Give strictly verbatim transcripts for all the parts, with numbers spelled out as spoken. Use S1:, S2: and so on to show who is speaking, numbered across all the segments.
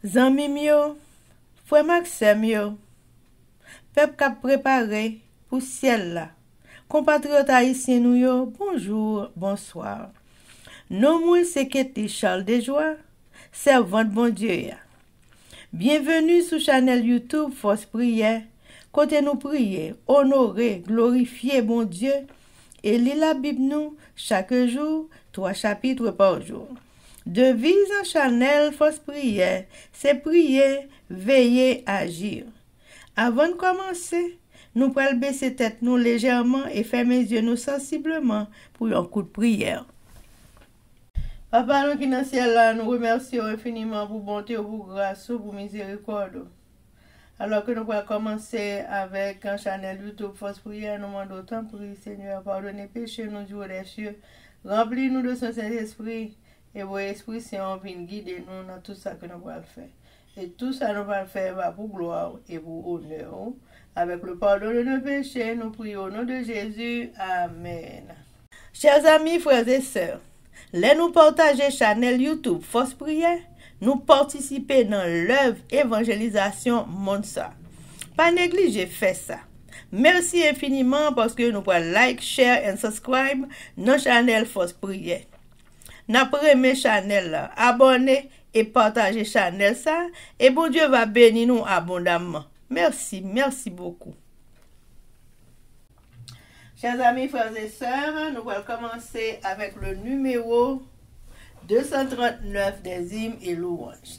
S1: Zanmim yo, frère Maxime yo, peuple qui a préparé pour ciel là. Compatriotes haïtiens nous yo, bonjour, bonsoir. Non moi c'est Ketty Charles Desjoie, servante bon Dieu ya. Bienvenue sur channel YouTube Force Prière, côté nous prier, honorer, glorifier bon Dieu et lire la Bible nous chaque jour, trois chapitres par jour. Devise en channel Force Prière, c'est prier, veiller, agir. Avant de commencer, nous prenons baisser tête nous légèrement et fermer les yeux nous sensiblement pour un coup de prière. Papa, nous qui dans le ciel là, nous remercions infiniment pour bonté, pour grâce, pour miséricorde. Alors que nous allons commencer avec un channel YouTube Force Prière, nous demandons autant pour Seigneur, pardonnez péché, nous jouons des cieux, remplis-nous de son Saint-Esprit, et vos esprits saints viennent guider nous dans tout ça que nous allons faire. Et tout ça nous allons faire va pour gloire et pour honneur. Avec le pardon de nos péchés, nous prions au nom de Jésus. Amen. Chers amis, frères et sœurs, les nous partager channel YouTube Force Prière, nous participer dans l'œuvre évangélisation monde ça. Pas négliger faire ça. Merci infiniment parce que nous pouvons like, share et subscribe dans channel Force Prière. N'après mes channel, abonnez et partagez channel ça et bon Dieu va bénir nous abondamment. Merci, merci beaucoup. Chers amis, frères et sœurs, nous allons commencer avec le numéro deux cent trente-neuf des hymnes et louanges.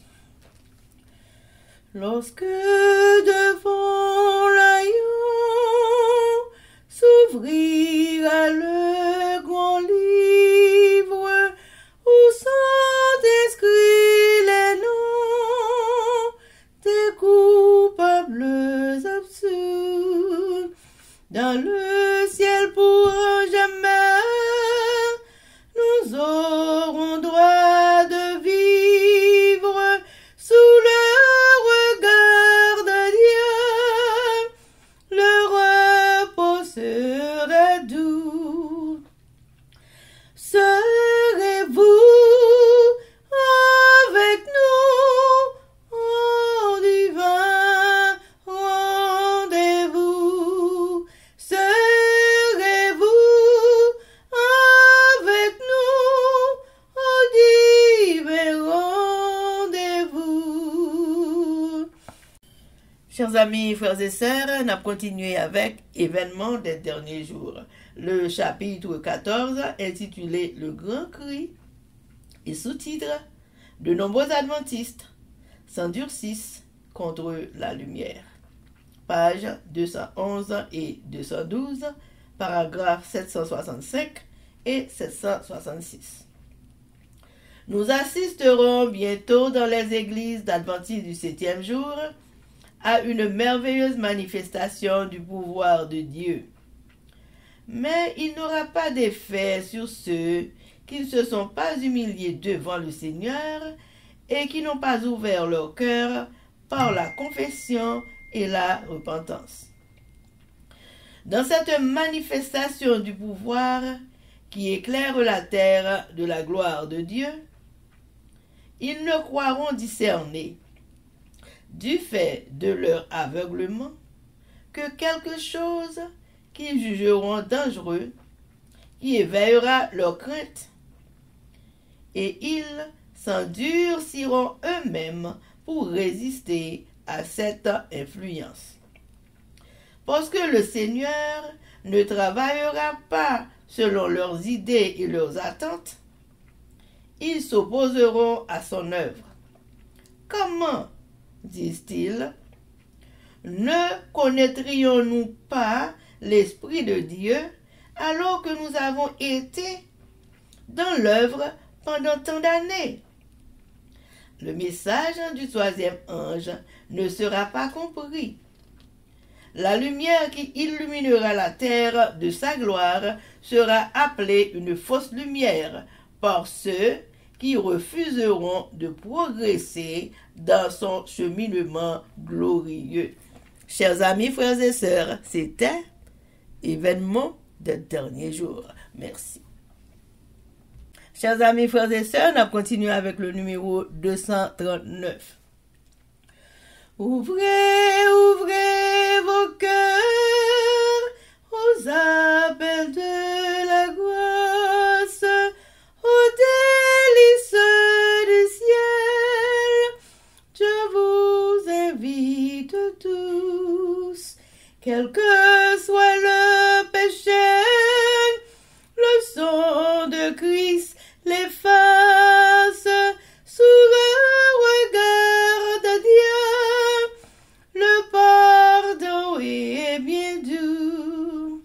S1: Lorsque devant l'agneau s'ouvrira le grand livre où sont inscrits les noms des coupables absurdes, dans le ciel pour jamais, nous aurons droit de vivre sous le regard de Dieu. Le repos sera doux. Serez-vous avec nous au divin rendez-vous? Serez-vous avec nous au divin rendez-vous? Chers amis, frères et sœurs, on a continué avec événements des derniers jours. Le chapitre quatorze intitulé Le Grand Cri et sous-titre De nombreux adventistes s'endurcissent contre la lumière. Pages deux cent onze et deux cent douze, paragraphes sept cent soixante-cinq et sept cent soixante-six. Nous assisterons bientôt dans les églises d'adventistes du septième jour à une merveilleuse manifestation du pouvoir de Dieu. Mais il n'aura pas d'effet sur ceux qui ne se sont pas humiliés devant le Seigneur et qui n'ont pas ouvert leur cœur par la confession et la repentance. Dans cette manifestation du pouvoir qui éclaire la terre de la gloire de Dieu, ils ne croiront discerner, du fait de leur aveuglement, que quelque chose qu'ils jugeront dangereux, qui éveillera leur crainte, et ils s'endurciront eux-mêmes pour résister à cette influence. Parce que le Seigneur ne travaillera pas selon leurs idées et leurs attentes, ils s'opposeront à son œuvre. Comment, disent-ils, ne connaîtrions-nous pas l'Esprit de Dieu alors que nous avons été dans l'œuvre pendant tant d'années? Le message du troisième ange ne sera pas compris. La lumière qui illuminera la terre de sa gloire sera appelée une fausse lumière par ceux qui refuseront de progresser dans son cheminement glorieux. Chers amis, frères et sœurs, c'était événement des derniers jours. Merci. Chers amis, frères et sœurs, on a continué avec le numéro deux cent trente-neuf. Ouvrez, ouvrez vos cœurs aux appels de la grâce, aux délices du ciel. Je vous invite tous, quel que soit le péché, le sang de Christ l'efface. Sous le regard de Dieu, le pardon est bien doux.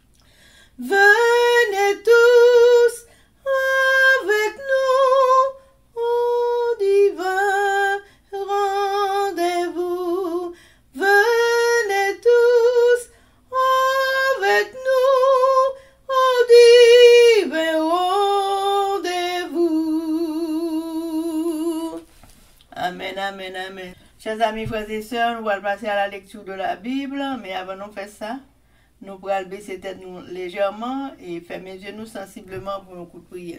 S1: Venez tous avec nous au divin rendez-vous. Venez tous avec nous au divin rendez-vous. Amen, amen, amen. Chers amis, frères et sœurs, nous allons passer à la lecture de la Bible, mais avant de faire ça, nous pourrons baisser tête nous légèrement et fermer les yeux nous sensiblement pour un coup de prière.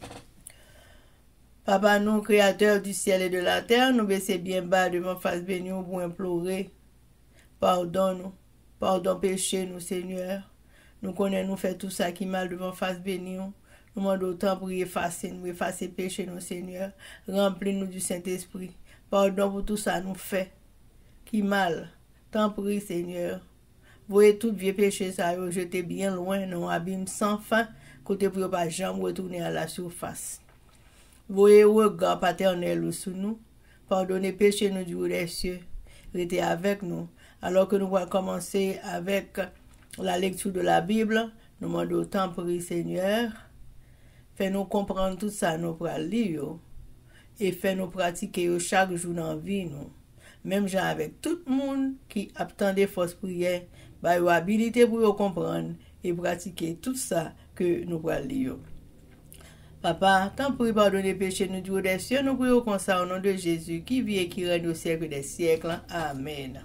S1: Papa, nous, créateur du ciel et de la terre, nous baissons bien bas devant face bénie pour implorer. Pardonne-nous, pardon péché nous, Seigneur. Nous connaissons, nous fait tout ça qui mal devant face bénie. Nous demandons autant pour effacer, nous effacer péché nous, Seigneur. Remplis-nous du Saint-Esprit. Pardon pour tout ça nous fait. Qui mal. T'en prie, Seigneur. Voyez tout vieux péché, ça yo jeté bien loin, dans un abîme sans fin, côté pour pas jamais retourner à la surface. Voyez regard paternel sous nous. Pardonnez péché nous du haut des cieux. Restez avec nous. Alors que nous allons commencer avec la lecture de la Bible, nous demandons autant pour Seigneur. Fais-nous comprendre tout ça, nous pour lire. Et fais-nous pratiquer chaque jour dans la vie, nous. Même gens avec tout le monde qui attend des fausses prières, bah, y a habilité pour comprendre et pratiquer tout ça que nous allons lire. Papa, tant pour pardonner péché nous du haut des cieux, nous prions comme ça au nom de Jésus qui vit et qui règne au siècle des siècles. Amen.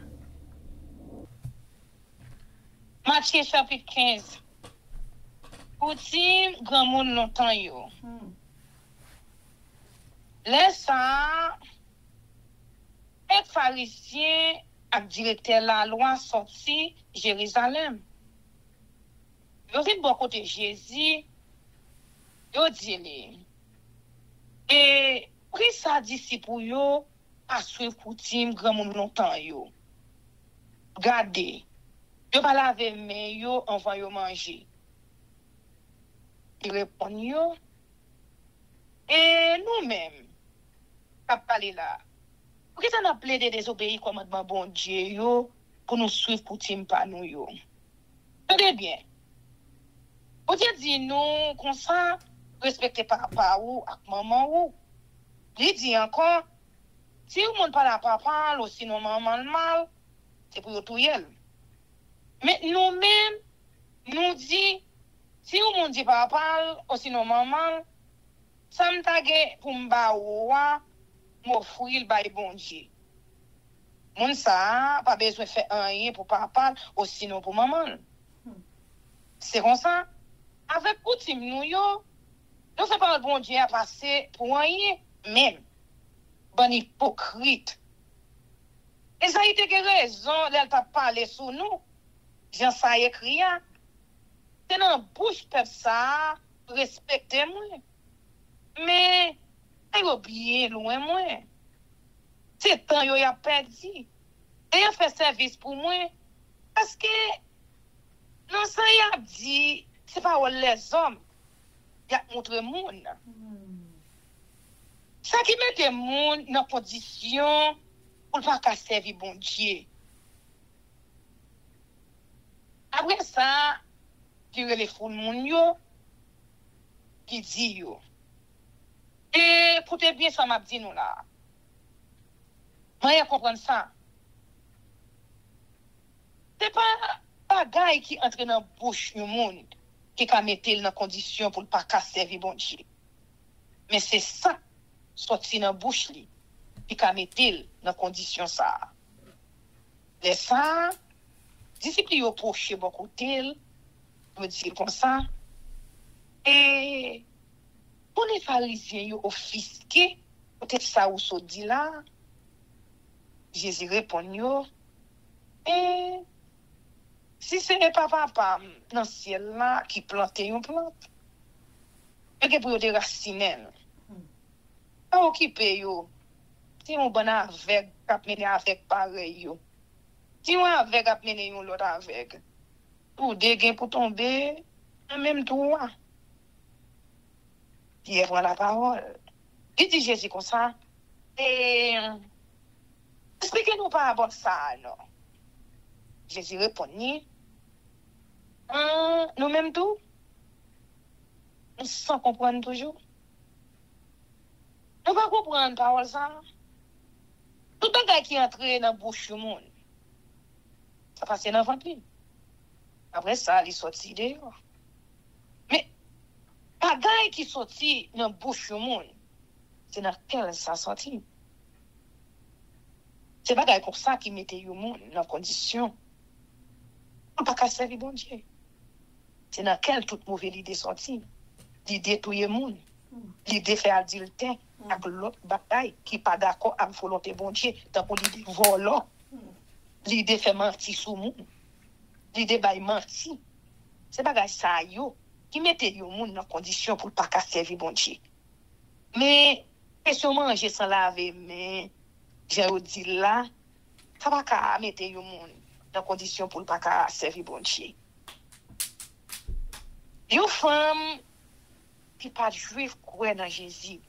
S2: Matthieu chapitre quinze. Pour dire grand monde longtemps yo. Hmm. Laisse ça, les pharisiens et directeur la loi sorti Jérusalem. Yo vin bon côté Jésus, yo dit et pris sa disciple yo à suivre pour tim grand monde longtemps yo. Gardez, yo pas laver main yo avant yo manger. Il répond yo et nous-mêmes pas parler là. Pour que ça n'a plaidé désobéir commandement bon Dieu yo pour nous suivre pour tim pas nous yo. Tenez bien. Pour Dieu dit nous comme ça respecter papa ou ak maman ou. Il dit encore si vous monde pas la papa ou sinon maman mal, c'est pour tout yel. Mais nous-mêmes nous dit si vous monde dit papa ou sinon maman, ça m'tage pour m'ba ouwa m'offrir le bail bon Dieu. Mon ça pas besoin faire rien pour papa ou sinon pour maman. C'est comme ça. Avec coutume nous yo, nous fait pas le bon Dieu à passer pour rien même. Bon hypocrite. Et ça a été que raison, elle t'a parlé sur nous. Jean ça écrit. C'est dans bouche peuple ça, respectez-moi. Mais il a oublié loin moi. C'est temps yo y a perdu. Et a fait service pour moi parce que non ça y a dit c'est pas les hommes y a montré monde. Ça qui met des monde dans condition pour pas qu'à servir bon Dieu. Après ça, qui les fou monde yo qui dit yo. Et écoutez bien ça m'a dit nous là. Moi comprendre ça. C'est pas bagaille qui entre dans bouche du monde qui ka mettre dans condition pour pas ka servir bon Dieu. Mais c'est ça sorti dans bouche li qui ka mettre dans condition ça. Les ça disciple yo proche bon côté, me dire comme ça. Et pour les pharisiens yo offisqué peut-être ça ou so dit là. Jésus répond yo, et si ce n'est pas papa dans le ciel là qui plante une plante, et pour des racines, pas occupé yo. Si on bon avec, cap mener avec pareil yo. Si on avec cap mener yon l'autre avec. Pour dégain pour tomber, en même temps. Pierre prend la parole. Il dit Jésus comme ça. Et expliquez-nous par rapport à ça, non. Jésus répondit, hum, nous-mêmes tout, sans comprendre toujours. Nous ne pas comprendre parole ça. Tout un gars qui est entré dans la bouche du monde, ça passe dans le ventre. Après ça, il est sorti dehors. Mais, un gars qui est sorti dans la bouche du monde, c'est dans quel ça sorti. C'est pas gars comme ça qui mettait le monde dans condition. On pas qu'à servir bon Dieu. C'est dans quelle toute mauvaise idée sortie. L'idée tout le monde. L'idée fait adultère avec l'autre bataille qui pas d'accord avec la volonté bon Dieu. Tant pour l'idée volant. L'idée fait mentir sur le monde. L'idée bail mentir. C'est pas gars ça yo qui mettait le monde dans condition pour pas qu'à servir bon Dieu. Mais question manger sans laver mais j'ai dit là ça va qu'à mettre le monde dans condition pour pas qu'à servir bon Dieu. Une femme qui pas juif croit dans Jésus.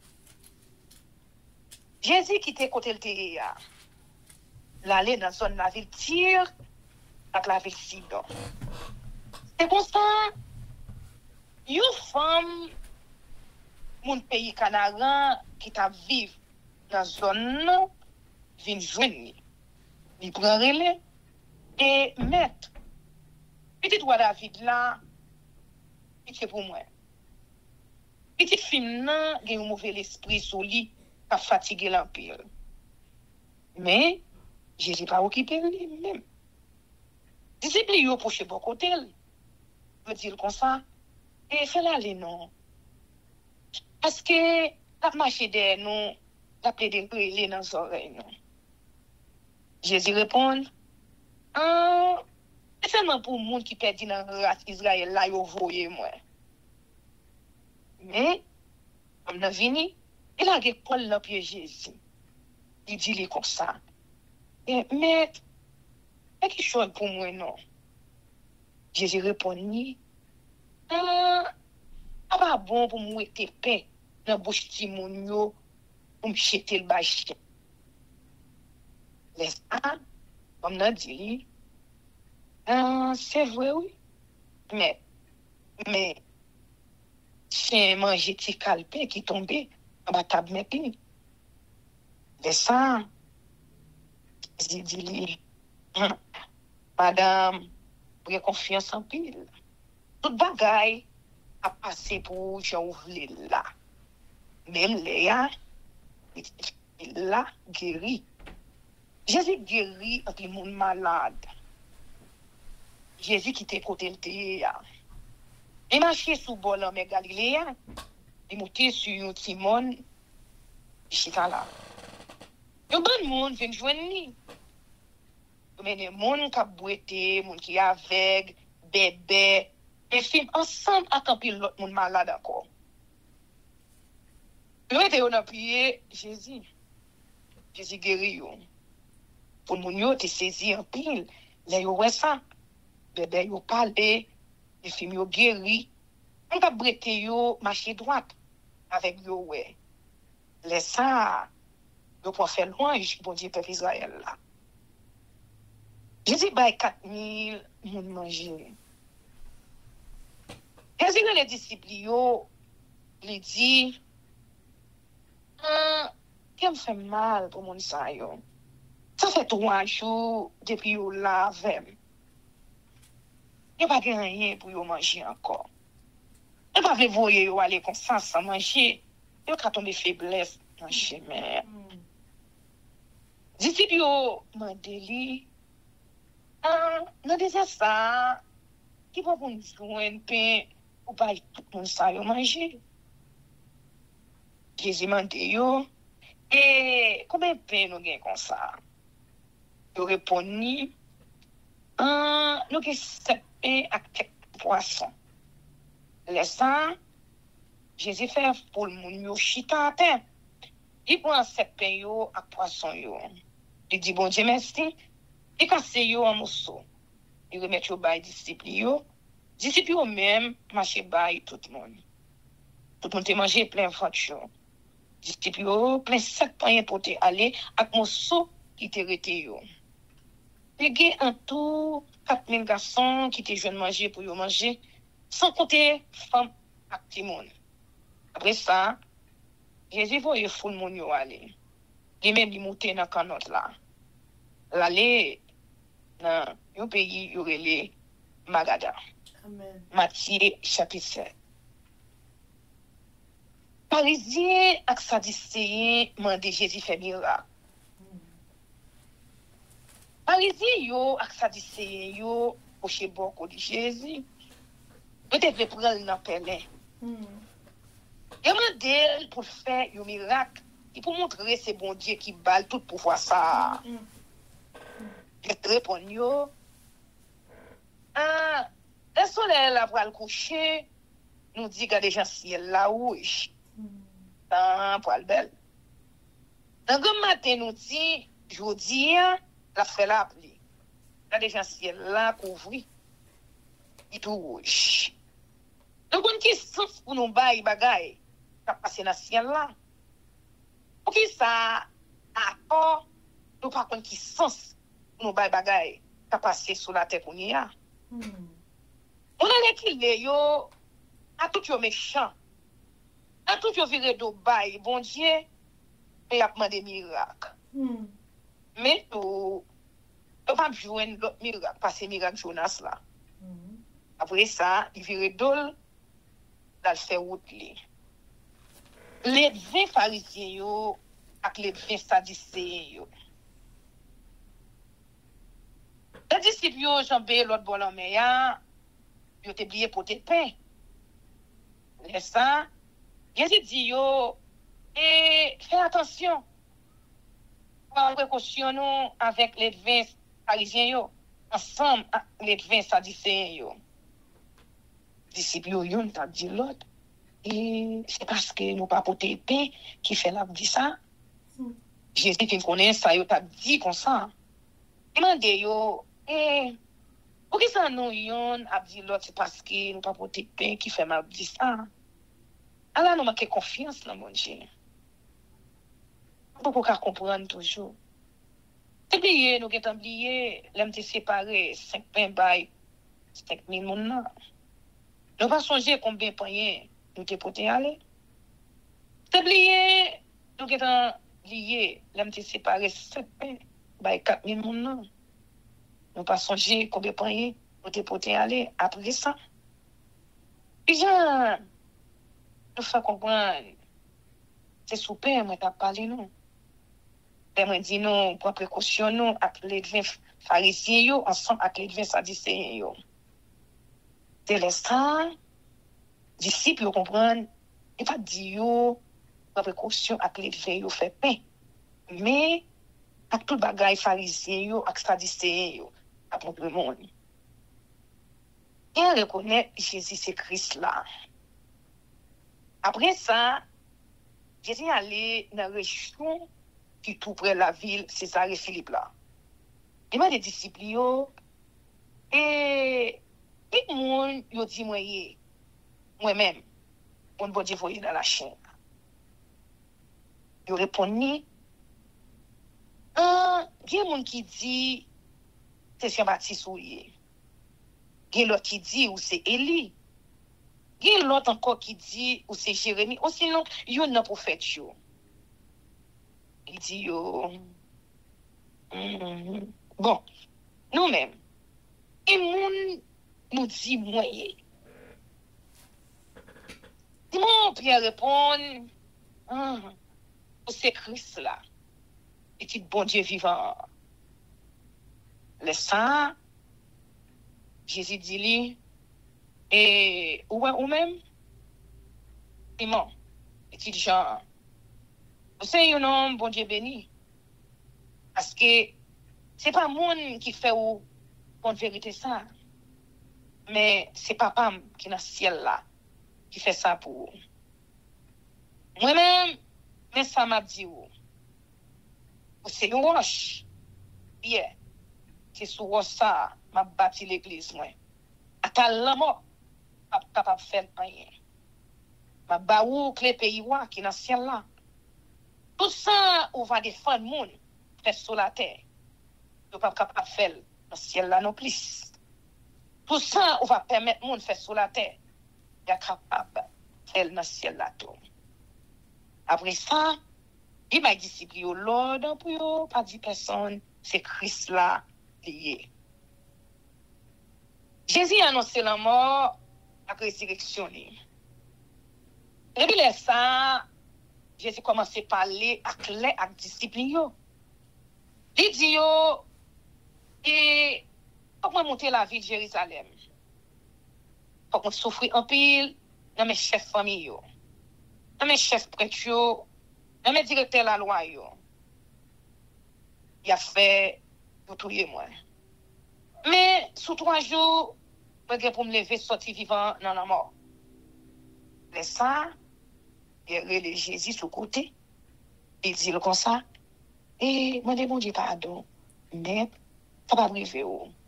S2: Jésus qui était côté le terre. L'aller dans zone la ville Tyr avec la ville Sidon. C'est comme ça une femme mon pays Canada qui t'a vivre dans zone vient joindre. Il prend relais et mettre petit roi David là c'est pour moi. Petit film là, il y a un mauvais esprit sur lui, a fatigué l'empire. Mais Jésus pas occupé lui-même. Disciple yo poche bon côté. Je dire comme ça et fait l'aller non. Parce que la marché derrière nous, la plaide brûler dans les oreilles non. Jésus répond ah c'est seulement pour monde qui perdu dans la race Israël là yo voyé moi. Mais comme n'a vini, il a gagné Paul dans pied Jésus. Il dit les comme ça. Et mais est qui chose pour moi non. Jésus répondit ah pas bon pour moi te paix dans bouche ti moun yo pour me jeter le bâche. Laisse ça comme n'a dit ah c'est vrai oui. Mais mais c'est manger petit calpé qui tombait en bas table mais puis de ça j'ai dit hum, madame vous avez confiance en pile toute bagaille a passé pour j'en ouvrir là même Léa là guéri Jésus guéri entre les monde malade Jésus qui était côté le théâtre. Il marchait sous bol en Galiléen. Il montait sur un timon. Il chita là. Le bon monde vient joindre lui. Mais les gens qui ont boité, les gens qui sont aveugles, bébés, et films ensemble à camper l'autre monde malade encore. Ils étaient en prier Jésus. Jésus guérit. Pour les gens qui saisi en pile, les gens ça. Bébé yo parlé, les filles yo guéri. On va breter yo marcher droite avec yo ouais. Laisse ça yo pour faire louange bon Dieu peuple Israël là. Jésus bail quatre mille moun manger. Jésus les disciples yo lui dit ah, qu'elle me fait mal pour mon ça yo. Ça fait trois jours depuis yo là avec il n'y a pas rien pour yo manger encore. Il n'y a pas de voyer yo aller comme ça sans manger. Il y a tomber faiblesse dans le chemin. Disciples yo mandeli ah non déjà ça qui va pour nous joindre pain ou pas tout le monde ça yo manger. Jésus mande yo et combien de pain nous gain comme ça? il répondit, ah, nous avons sept pains avec quelques poissons. Laissant, Jésus fait pour le monde, yo chita à terre. Il prend sept pains yo avec poisson yo. Il dit, bon Dieu, merci. Il casse yo en morceaux. Il remet yo bay disciples yo. Disciples yo même, marché bay tout le monde. Tout le monde te mangé plein ventre. Disciples yo, plein sept pains pour te aller avec morceaux qui te rete yo. Il y a en tout quatre mille garçons qui te jeunes manger pour yo manger, sans compter femmes et petits monde. Après ça, Jésus voyait foule moun yo aller. Il même li monter dans canot là. L'aller dans un pays yo relé Magada.
S1: Amen.
S2: Matthieu chapitre sept. Parisien ak Sadducéen mande Jésus fait miracle. Parisien yo ak Sadducéen yo poche boko di Jésus. Peut-être le prendre dans pelin.
S1: Mm.
S2: Il mande pour faire un miracle, et pour montrer c'est bon Dieu qui balle tout pouvoir ça.
S1: Mm.
S2: Je réponds yo. Ah, le soleil là pour le coucher, nous dit qu'il y a des gens ciel là rouge. Dans pour le belle. Dans le matin nous dit jodi la fait la pluie. Il y a des gens ciel là couvri. Il tout rouge. Donc on qui sens pour nous bailler bagaille, ça passe dans ciel là. Pour qui ça accord nous pas qu'on qui sens pour nous bailler bagaille, ça passe sur la terre pour nous ya.
S1: Mm.
S2: On a qui les yo à tout yo méchant. À tout yo viré do bail bon Dieu, mais y a demandé miracle.
S1: Mm.
S2: Mais tout on pas joindre l'autre miracle parce que miracle Jonas là.
S1: Mm.
S2: Après ça, il viré dol dans fait route li. Les vingt pharisiens yo ak les vingt sadducéens yo. Les disciples yo jambé l'autre bon en meya, yo te blié pour te pain. Les ça, Jésus dit yo et fais attention. Prends précaution nous avec les vingt pharisiens yo, ensemble avec les vingt sadducéens yo. Disciples yo yon t'a dit l'autre. Et c'est parce que nous pas porter pain qui fait la dit ça.
S1: Mm.
S2: Jésus qui connaît ça yo t'a dit comme ça. Demande yo eh pour qui ça nous yon a dit l'autre c'est parce que nous pas porter pain qui fait mal dit ça. Alors nous manque confiance dans mon Dieu. Beaucoup qu'à comprendre toujours. Et puis nous qui oublié l'aime te séparer cinq pain bail cinq mille moun nan. Nous pas songer combien pain nous te porter aller. C'est oublié nous qui lié l'aime te séparer sept pain bail quatre mille moun nan. Nous pas songer combien pain nous te porter aller après ça. Puis Jean nous fait comprendre c'est super moi t'a parlé non. Moi dit non prends précaution nous avec les vingt pharisiens yo ensemble avec les vingt sadducéens yo. C'est l'instant disciples yo comprendre et pas dit yo prends précaution avec les vingt yo fait pain. Mais avec tout bagage pharisiens yo avec sadducéens yo à propre monde. Et reconnaît Jésus c'est Christ là. Après ça, Jésus allé dans la région qui tout près de la ville, César et Philippe là. Il m'a des disciples yo, et tout le monde yo dit moi moi-même, on va dire voyer dans la chaîne. Yo répondu, ah, il y a monde qui dit c'est Jean-Baptiste ou yé. Il y a l'autre qui dit ou c'est Élie. Il y a l'autre encore qui dit ou c'est Jérémie, ou sinon yo nan prophète yo. Il dit yo mm, bon, nous-mêmes et moun nous dit moyen. Simon Pierre répond ah, c'est Christ là. Petit bon Dieu vivant. Le ça Jésus dit lui et ou ou même Simon petit Jean c'est un homme bon Dieu béni parce que c'est pas monde qui fait ou pour vérité ça. Mais c'est papa qui est dans le ciel là qui fait ça pour vous. Moi-même, mais ça m'a dit ou. C'est une roche. Bien. C'est sur roche ça m'a bâti l'église moi. À ta l'amour pas capable faire rien. M'a baou clé pays wa qui dans le ciel là. Tout ça on va défendre monde fait sur la terre. On pas capable faire dans le ciel là non plus. Tout ça on va permettre monde faire sur la terre. Il est capable faire dans le ciel là tout. Après ça, il m'a discipliné au Lord pour yo, pas dit personne, c'est Christ là lié. Jésus a annoncé la mort, la résurrection. Et puis là ça, Jésus commence à parler avec les avec disciples yo. Il dit yo et comment monter la ville de Jérusalem. Comment souffrir en pile dans mes chefs famille yo. Dans mes chefs prêtres yo, dans mes directeurs la loi yo. Il a fait pour tout moi. Mais sous trois jours, je pour me lever sortir vivant dans la mort. Mais ça, il y a Jésus sur le côté. Il dit comme ça. Et moi, je bon Dieu pardon. Mais ça va arriver.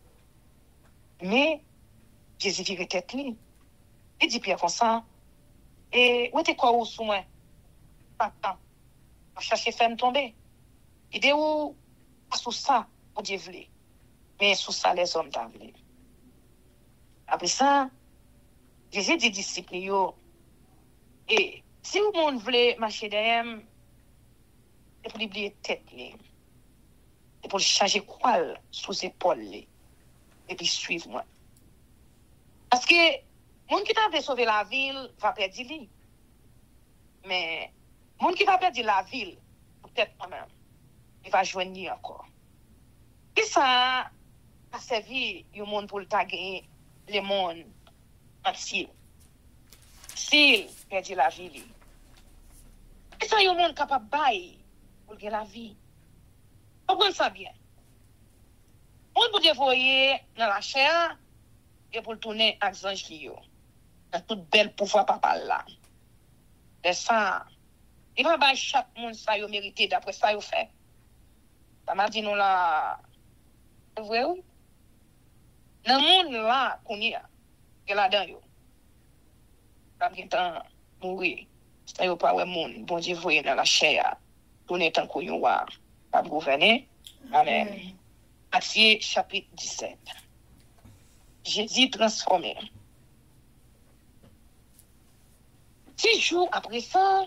S2: Mais Jésus vire tête li. Il dit Pierre comme ça. Et où était quoi ou sous moi? Pas de temps. Je cherche à faire me tomber. Il dit où? Pas sous ça, pour Dieu voulait. Mais sous ça, les hommes t'ont voulu. Après ça, Jésus dit disciples yo. Et si vous monde voulez marcher derrière, c'est pour oublier tête li. C'est pour changer quoi sous épaule li. Et puis suivre moi. Parce que monde qui t'a sauver la ville va perdre li. Mais monde qui va perdre la ville, peut-être quand même, il va joindre encore. Et ça a servi au monde pour le taguer le monde entier. S'il perd la vie. Et ça, il y a un monde capable de bailler pour gagner la vie. Comprenez ça bien. On peut dévoyer dans la chair et pour tourner avec les anges qui dans toute belle pouvoir papa là. Et ça, il va bailler chaque monde ça il mérité d'après ça il fait. Ça m'a dit nous là. C'est vrai oui? Dans le monde là qu'on y a, que là-dedans yo. Ça vient temps mourir. Ça yo pas ouais monde, bon Dieu voyer dans la chair. Tourner tant qu'on yo wa pas gouverner. Amen. Matthieu chapitre dix-sept. Jésus transformé. Six jours après ça,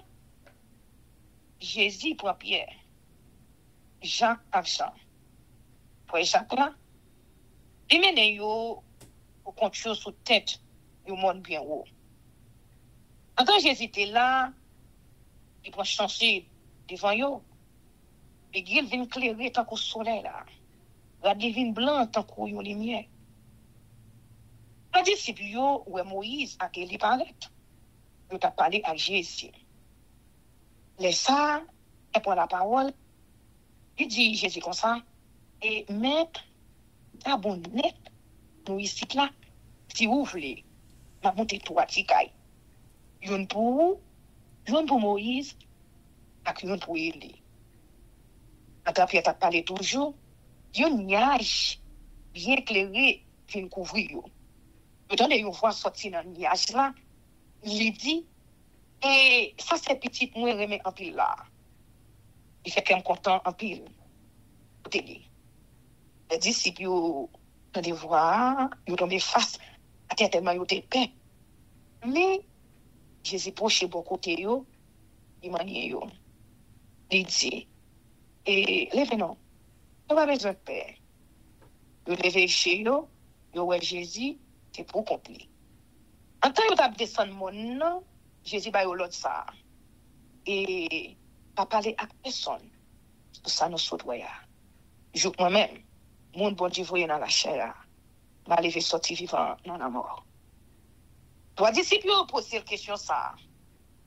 S2: Jésus prend Pierre, Jean avec Jean. Pour Jacques là, il mène yo au contrôle sous tête du monde bien haut. Quand Jésus était là, il prend changer devant yo. Et il vient clairer tant qu'au soleil là. La divine blanc tant qu'au yon lumière. Les disciples yo ou Moïse a qu'il paraît. Il t'a parlé à Jésus. Les ça, il prend la parole. Il dit Jésus comme ça. Et maître, ça bon net, nous ici là, si vous voulez, m'a monté trois tikaï. Yon pour, yon pour Moïse, ak yon pour Élie. Quand Pierre t'a parlé toujours, yon nuage bien éclairé vient couvrir yo. Quand yon voit sortir dans nuage là, il dit, et ça c'est petit moi remet en pile là. Il fait qu'un content en pile. Télé. Les disciples, ils ont des voix, ils ont tombé face à terre tellement ils ont été paix. Mais Jésus proche bon côté, il m'a dit, il dit, et levez non, il n'y a pas besoin de paix. Il levez chez eux, il ouais Jésus, c'est pour compris. En tant que tu descendu mon nom, Jésus va l'autre ça. Et pas parler à personne. Tout ça nous saute. Je moi-même, mon bon Dieu voyait dans la chair, m'a levé sortir vivant dans la mort. Toi, disciples, poser la question ça.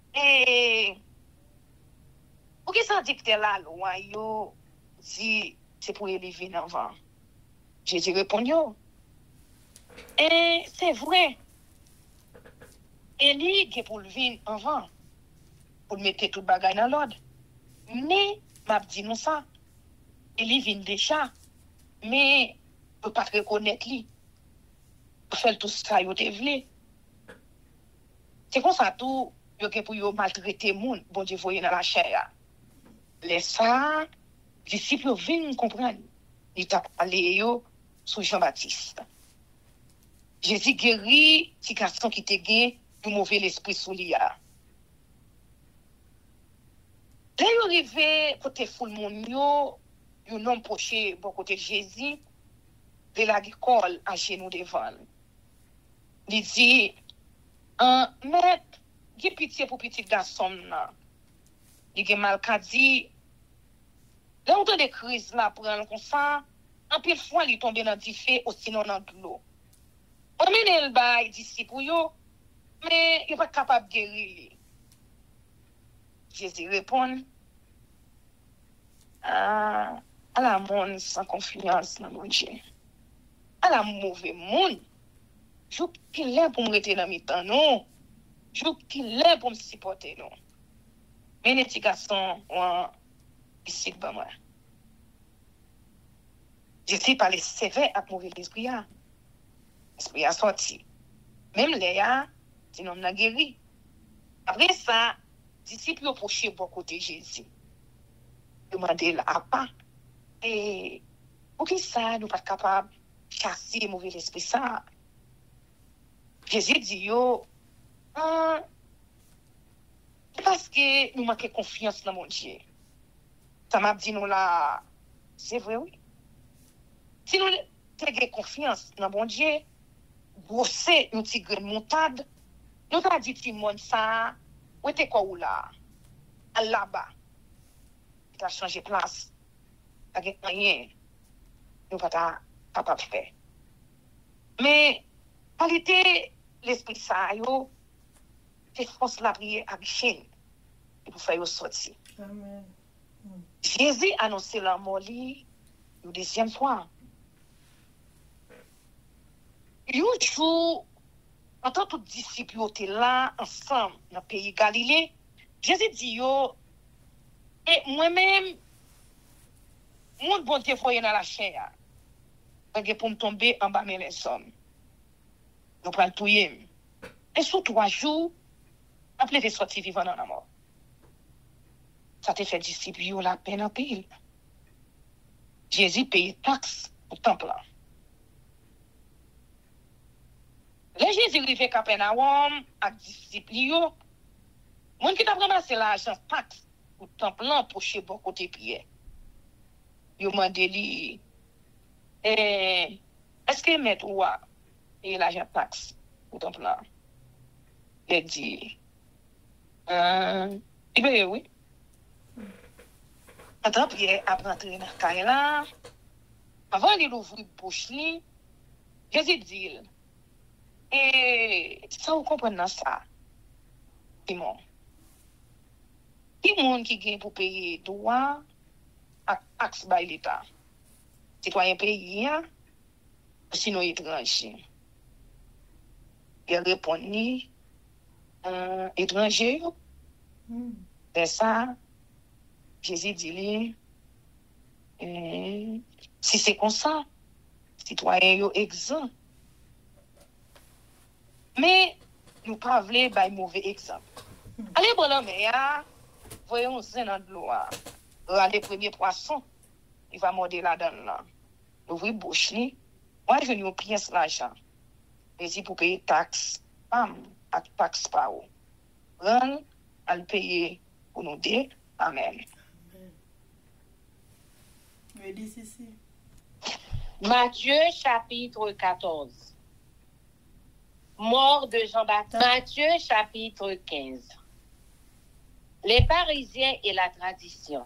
S2: Et pour qui ça dit que t'es là, loin, yo, dit, c'est pour aller venir avant. Jésus répond, yo. Et c'est vrai. Élie est pour le venir avant, pour mettre tout le bagage dans l'ordre. Mais, m'a dit nous ça. Élie vient déjà. Mais, on ne peut pas reconnaître lui. On fait tout ça, il te voulu. C'est comme ça tout, il y a pour yo maltraiter les gens, bon Dieu, voyez dans la chair. Les ça, les disciples viennent comprendre. Ils t'a parlé yo sur Jean-Baptiste. Jésus guérit ces garçons qui te gagné du mauvais esprit sous l'ia. Là, il arrivé côté foule mon yo, un homme proché bon côté Jésus, de la l'école à genoux devant. Il dit, un maître, qui pitié pour petit garçon là. Il a mal qu'a dit, là on des crises là prendre comme ça, en pile fois il tombe dans du feu ou sinon dans de l'eau. On mène le bail d'ici pour yo, mais il pas capable de guérir. Jésus répond, ah, à la monde sans confiance dans mon Dieu. À la mauvais monde. Je qu'il est pour me rester dans mes temps, non. Je qu'il est pour me supporter, non. Mais les petits garçons, ici, ben moi. Je suis parlé sévère à mauvais l'esprit. L'esprit a sorti. Même Léa, sinon on a guéri. Après ça, disciples ont approché beaucoup de Jésus. Demandez là à pas. Et pour qui ça, nous pas capables de chasser le mauvais esprit ça? Jésus dit yo, ah, parce que nous manquons confiance dans mon Dieu. Ça m'a dit nous là, c'est vrai oui. Si nous avons confiance dans mon Dieu, brosser une petite graine montade, nous avons dit tout le monde ça, où était quoi ou là, là-bas, il a changé de place, il n'y a rien, nous ne sommes pas capables de faire. Mais, en réalité, l'esprit ça, c'est force la prière à Chine pour faire sortir.
S1: Amen.
S2: Jésus a annoncé la mort une deuxième fois. Un jour, en tant que disciples étaient là ensemble dans le pays Galilée, Jésus dit yo, et moi-même, mon bon Dieu voyait dans la chair, pour me tomber en bas de les hommes. Nous prenons tout. Et sous trois jours, après de sortir vivant dans la mort. Ça te fait disciples la peine en pile. Jésus paye taxe au temple. Là, Jésus arrive à Capernaum avec disciples, yo, moun qui t'a ramassé l'argent taxe au temple pour chez bon côté prière. Yo mandé li, eh, est-ce que maître ou et l'argent taxe au temple là? Il dit, euh, eh bien oui. Attends, Pierre a rentré dans le carré là. Avant d'ouvrir bouche li, Jésus dit, et ça vous comprenez ça? Simon. Qui monde qui gagne pour payer droit à taxe by l'État? Citoyen pays, sinon étranger. Il répond, euh, étranger. Mm. C'est ça. Jésus dit, euh, si c'est comme ça, citoyen yo exempt. Mais nous ne pouvons pas un mauvais exemple. Allez, bon, mais voyons un dans de l'eau. Les premiers poissons, il va morder là-dedans. Là. Ouvrir bouche. Moi, je ne pièce l'argent. Et si pour payer taxe, bam, taxe pas où. Rendre, à le payer pour nous dire. Amen.
S3: Matthieu chapitre quatorze. Mort de Jean-Baptiste. Matthieu chapitre quinze. Les pharisiens et la tradition.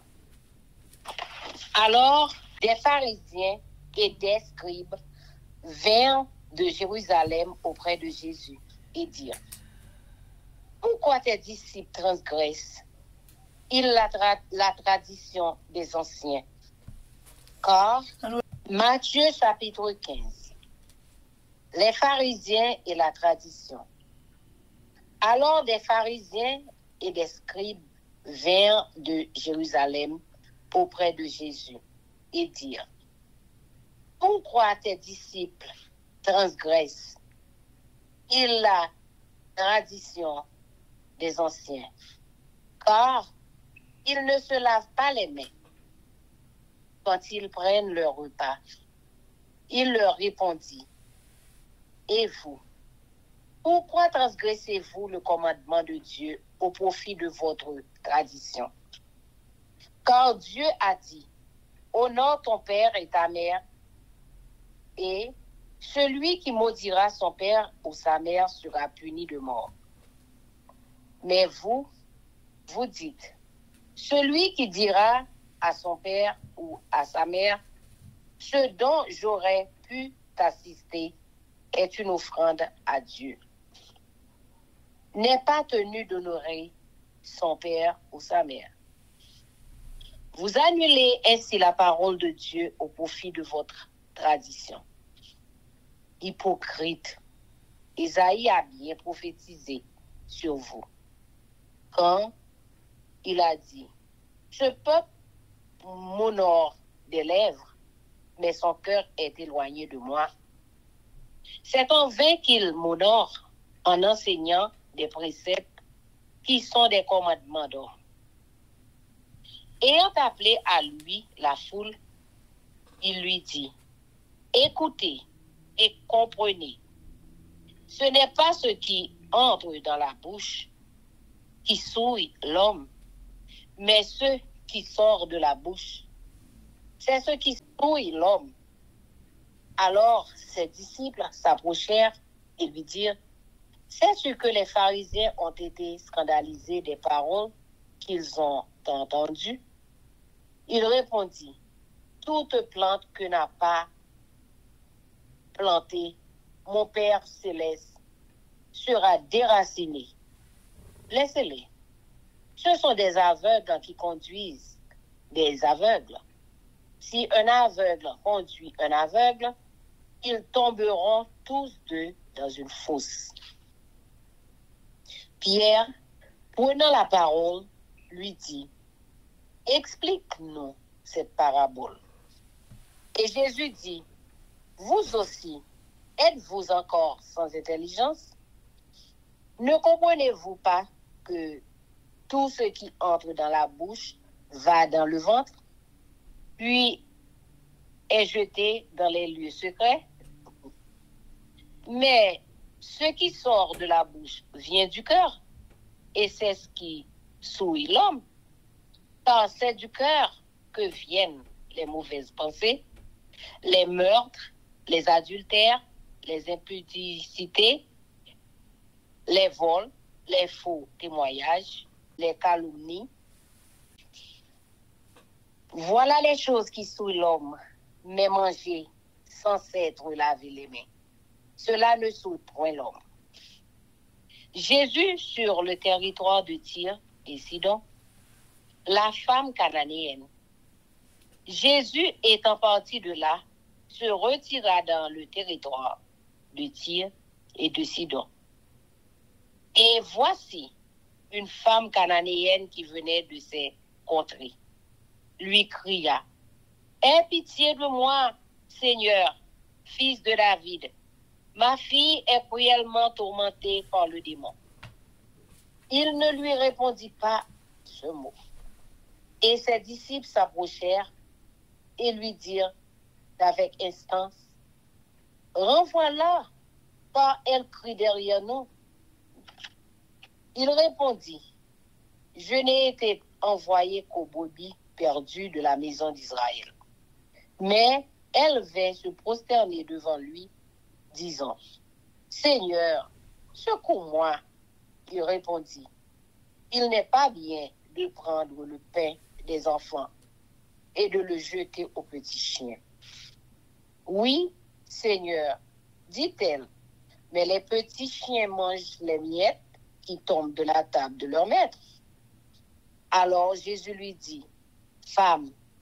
S3: Alors, des pharisiens et des scribes vinrent de Jérusalem auprès de Jésus et dirent, pourquoi tes disciples transgressent ils la, tra- la tradition des anciens? Car, Matthieu chapitre quinze, les pharisiens et la tradition. Alors des pharisiens et des scribes vinrent de Jérusalem auprès de Jésus et dirent: pourquoi tes disciples transgressent ils la tradition des anciens? Car ils ne se lavent pas les mains quand ils prennent leur repas. Il leur répondit: et vous, pourquoi transgressez-vous le commandement de Dieu au profit de votre tradition? Car Dieu a dit: honore ton père et ta mère, et celui qui maudira son père ou sa mère sera puni de mort. Mais vous, vous dites: celui qui dira à son père ou à sa mère, ce dont j'aurais pu t'assister est une offrande à Dieu, n'est pas tenu d'honorer son père ou sa mère. Vous annulez ainsi la parole de Dieu au profit de votre tradition. Hypocrite, Isaïe a bien prophétisé sur vous quand il a dit: ce peuple m'honore des lèvres, mais son cœur est éloigné de moi. C'est en vain qu'il m'honore en enseignant des préceptes qui sont des commandements d'homme. Ayant appelé à lui la foule, il lui dit: écoutez et comprenez. Ce n'est pas ce qui entre dans la bouche qui souille l'homme, mais ce qui sort de la bouche, c'est ce qui souille l'homme. Alors ses disciples s'approchèrent et lui dirent: sais-tu que les pharisiens ont été scandalisés des paroles qu'ils ont entendues? Il répondit: toute plante que n'a pas plantée mon Père céleste sera déracinée. Laissez-les. Ce sont des aveugles qui conduisent des aveugles. Si un aveugle conduit un aveugle, ils tomberont tous deux dans une fosse. Pierre, prenant la parole, lui dit: explique-nous cette parabole. Et Jésus dit: vous aussi, êtes-vous encore sans intelligence? Ne comprenez-vous pas que tout ce qui entre dans la bouche va dans le ventre, puis est jeté dans les lieux secrets? Mais ce qui sort de la bouche vient du cœur, et c'est ce qui souille l'homme. Car c'est du cœur que viennent les mauvaises pensées, les meurtres, les adultères, les impudicités, les vols, les faux témoignages, les calomnies. Voilà les choses qui souillent l'homme, mais manger sans s'être lavé les mains, cela ne souille point l'homme. Jésus, sur le territoire de Tyr et Sidon, la femme cananéenne. Jésus, étant parti de là, se retira dans le territoire de Tyr et de Sidon. Et voici une femme cananéenne qui venait de ces contrées lui cria: aie pitié de moi, Seigneur, fils de David. Ma fille est cruellement tourmentée par le démon. Il ne lui répondit pas ce mot. Et ses disciples s'approchèrent et lui dirent avec instance: renvoie-la, car elle crie derrière nous. Il répondit: je n'ai été envoyé qu'aux brebis perdues de la maison d'Israël. Mais elle vint se prosterner devant lui, disant: Seigneur, secours-moi. Il répondit: il n'est pas bien de prendre le pain des enfants et de le jeter aux petits chiens. Oui, Seigneur, dit-elle, mais les petits chiens mangent les miettes qui tombent de la table de leur maître. Alors Jésus lui dit: Femme,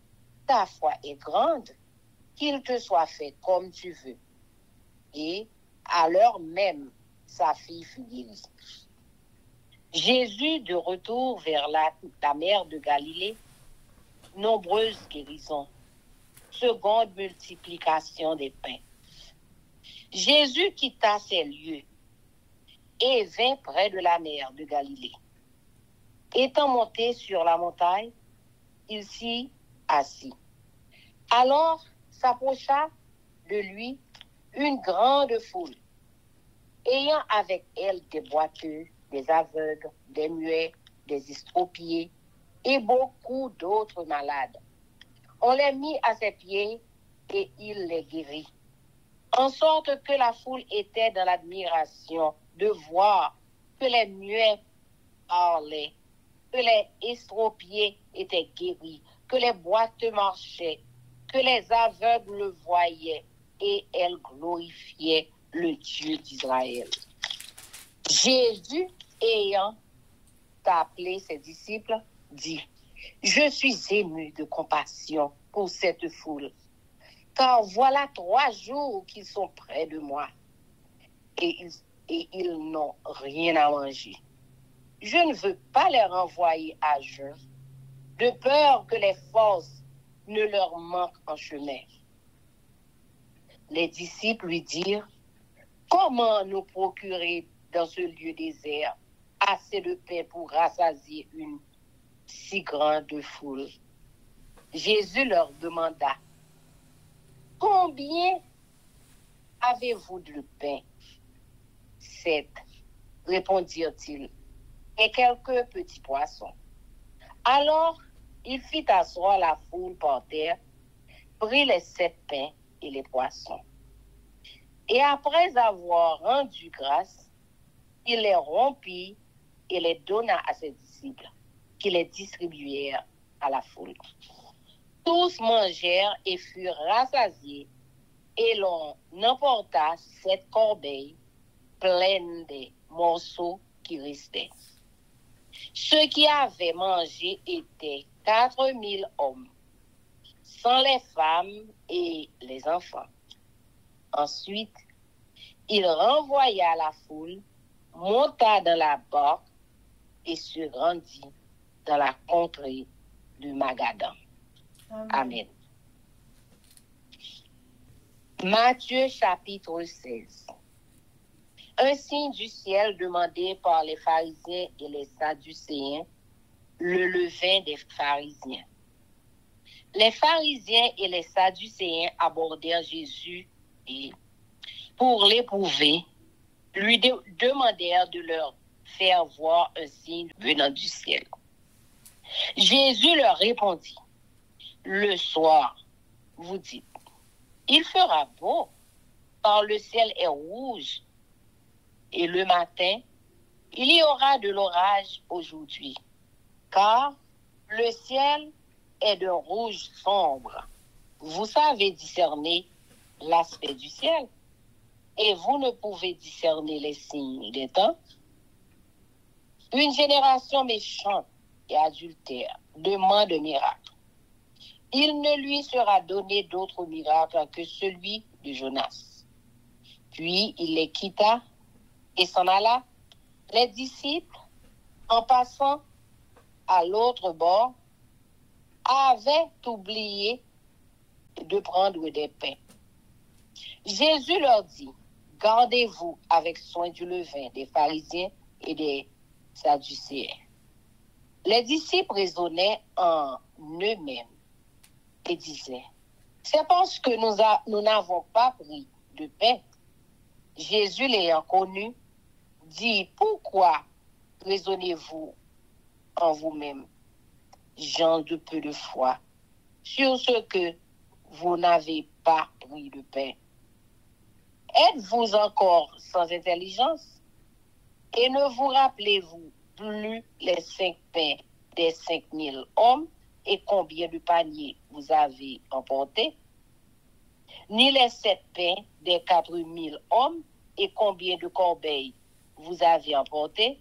S3: ta foi est grande, qu'il te soit fait comme tu veux. Et à l'heure même, sa fille fut guérie. Jésus, de retour vers la, la mer de Galilée, nombreuses guérisons, seconde multiplication des pains. Jésus quitta ces lieux et vint près de la mer de Galilée. Étant monté sur la montagne, il s'y assit. Alors s'approcha de lui une grande foule, ayant avec elle des boiteux, des aveugles, des muets, des estropiés et beaucoup d'autres malades. On les mit à ses pieds et il les guérit. En sorte que la foule était dans l'admiration de voir que les muets parlaient, que les estropiés étaient guéris, que les boiteux marchaient, que les aveugles le voyaient, et elle glorifiait le Dieu d'Israël. Jésus, ayant appelé ses disciples, dit: je suis ému de compassion pour cette foule, car voilà trois jours qu'ils sont près de moi, et ils, et ils n'ont rien à manger. Je ne veux pas les renvoyer à jeun, de peur que les forces ne leur manquent en chemin. Les disciples lui dirent: comment nous procurer dans ce lieu désert assez de pain pour rassasier une si grande foule? Jésus leur demanda: combien avez-vous de pain? Sept, répondirent-ils, et quelques petits poissons. Alors il fit asseoir la foule par terre, prit les sept pains et les poissons. Et après avoir rendu grâce, il les rompit et les donna à ses disciples, qui les distribuèrent à la foule. Tous mangèrent et furent rassasiés, et l'on emporta sept corbeilles pleines des morceaux qui restaient. Ceux qui avaient mangé étaient quatre mille hommes, sans les femmes et les enfants. Ensuite, il renvoya la foule, monta dans la barque et se rendit dans la contrée de Magadan. Amen. Amen. Matthieu chapitre seize. Un signe du ciel demandé par les pharisiens et les sadducéens, le levain des pharisiens. Les pharisiens et les sadducéens abordèrent Jésus et, pour l'éprouver, lui de- demandèrent de leur faire voir un signe venant du ciel. Jésus leur répondit: le soir, vous dites, il fera beau, car le ciel est rouge, et le matin, il y aura de l'orage aujourd'hui, car le ciel est de rouge sombre. Vous savez discerner l'aspect du ciel, et vous ne pouvez discerner les signes des temps. Une génération méchante et adultère demande un miracle. Il ne lui sera donné d'autre miracle que celui de Jonas. Puis il les quitta et s'en alla. Les disciples, en passant à l'autre bord, avaient oublié de prendre des pains. Jésus leur dit: gardez-vous avec soin du levain des pharisiens et des sadducéens. Les disciples raisonnaient en eux-mêmes et disaient: c'est parce que nous, a, nous n'avons pas pris de pain. Jésus, l'ayant connu, dit: pourquoi raisonnez-vous en vous-même, gens de peu de foi, sur ce que vous n'avez pas pris de pain? Êtes-vous encore sans intelligence? Et ne vous rappelez-vous plus les cinq pains des cinq mille hommes et combien de paniers vous avez emportés? Ni les sept pains des quatre mille hommes et combien de corbeilles vous avez emportés?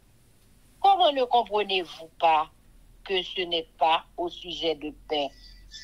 S3: Comment ne comprenez-vous pas que ce n'est pas au sujet de pain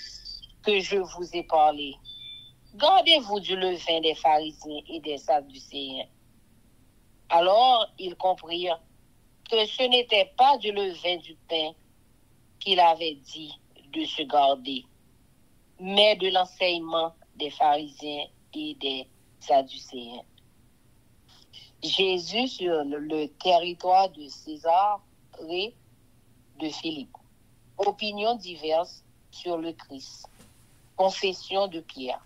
S3: que je vous ai parlé. Gardez-vous du levain des pharisiens et des sadducéens. Alors ils comprirent que ce n'était pas du levain du pain qu'il avait dit de se garder, mais de l'enseignement des pharisiens et des sadducéens. Jésus sur le territoire de César et de Philippe. Opinions diverses sur le Christ. Confession de Pierre.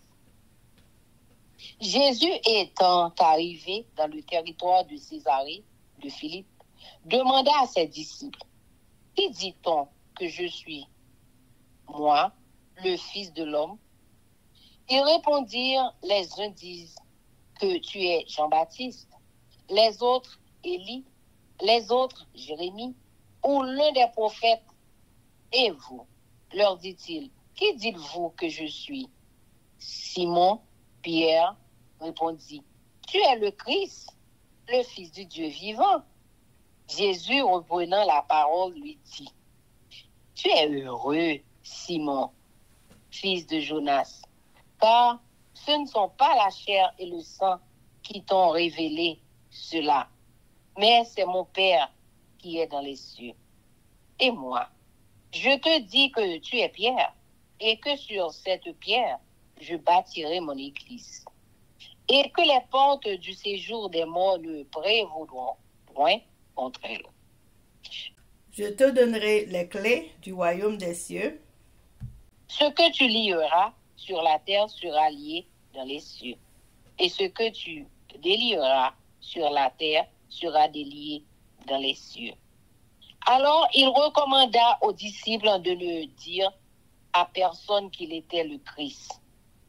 S3: Jésus étant arrivé dans le territoire de Césarée de Philippe, demanda à ses disciples, « Qui dit-on que je suis, moi, le Fils de l'homme ?» Ils répondirent, les uns disent que tu es Jean-Baptiste, les autres Élie, les autres Jérémie, ou l'un des prophètes. Et vous, leur dit-il, qui dites-vous que je suis? Simon, Pierre, répondit, tu es le Christ, le Fils du Dieu vivant. Jésus, reprenant la parole, lui dit, tu es heureux, Simon, fils de Jonas, car ce ne sont pas la chair et le sang qui t'ont révélé cela, mais c'est mon Père qui est dans les cieux. Et moi, je te dis que tu es Pierre, et que sur cette pierre, je bâtirai mon église, et que les portes du séjour des morts ne prévaudront point contre elle.
S1: Je te donnerai les clés du royaume des cieux.
S3: Ce que tu lieras sur la terre sera lié dans les cieux, et ce que tu délieras sur la terre sera délié dans les cieux. Alors il recommanda aux disciples de ne dire à personne qu'il était le Christ.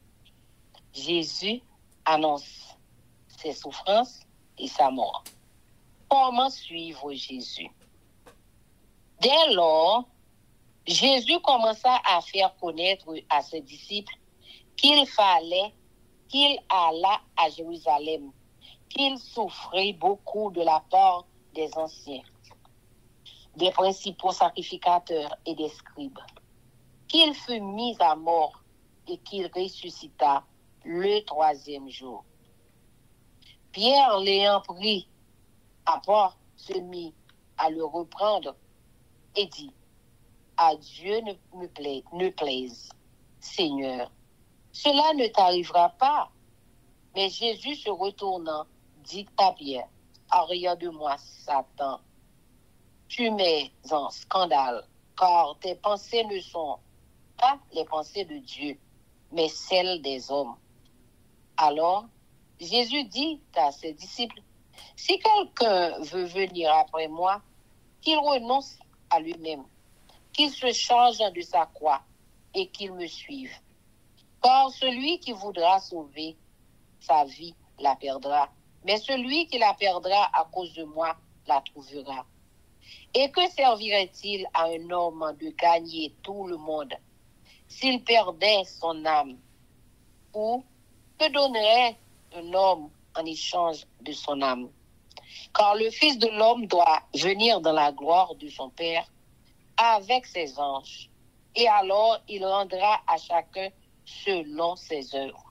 S3: Jésus annonce ses souffrances et sa mort. Comment suivre Jésus? Dès lors, Jésus commença à faire connaître à ses disciples qu'il fallait qu'il allât à Jérusalem, qu'il souffrait beaucoup de la part des anciens, des principaux sacrificateurs et des scribes, qu'il fut mis à mort et qu'il ressuscita le troisième jour. Pierre, l'ayant pris à part, se mit à le reprendre et dit, à Dieu ne me plaise, ne plaise, Seigneur, cela ne t'arrivera pas. Mais Jésus se retournant, dit à Pierre, arrière de moi, Satan, tu mets en scandale, car tes pensées ne sont pas les pensées de Dieu, mais celles des hommes. Alors, Jésus dit à ses disciples, si quelqu'un veut venir après moi, qu'il renonce à lui-même, qu'il se charge de sa croix et qu'il me suive. Car celui qui voudra sauver sa vie la perdra, mais celui qui la perdra à cause de moi la trouvera. Et que servirait-il à un homme de gagner tout le monde s'il perdait son âme? Ou que donnerait un homme en échange de son âme? Car le Fils de l'homme doit venir dans la gloire de son Père avec ses anges, et alors il rendra à chacun selon ses œuvres.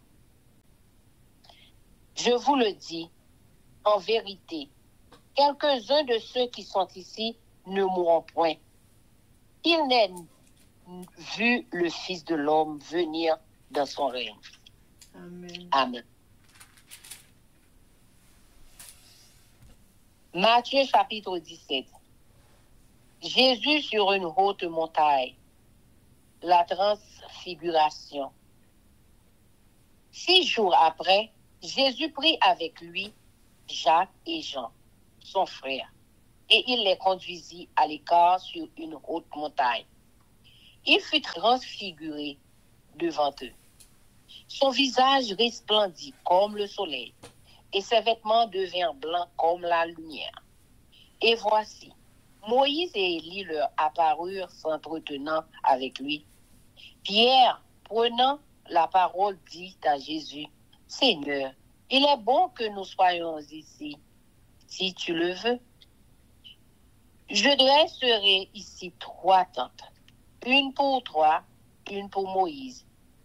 S3: Je vous le dis, en vérité, quelques-uns de ceux qui sont ici ne mourront point. Ils n'aient vu le Fils de l'homme venir dans son règne.
S1: Amen.
S3: Amen. Matthieu chapitre dix-sept. Jésus sur une haute montagne. La transfiguration. Six jours après, Jésus prit avec lui Jacques et Jean, son frère, et il les conduisit à l'écart sur une haute montagne. Il fut transfiguré devant eux. Son visage resplendit comme le soleil, et ses vêtements devinrent blancs comme la lumière. Et voici, Moïse et Élie leur apparurent s'entretenant avec lui. Pierre, prenant la parole, dit à Jésus, « Seigneur, il est bon que nous soyons ici, si tu le veux. Je dresserai ici trois tentes, une pour toi, une pour Moïse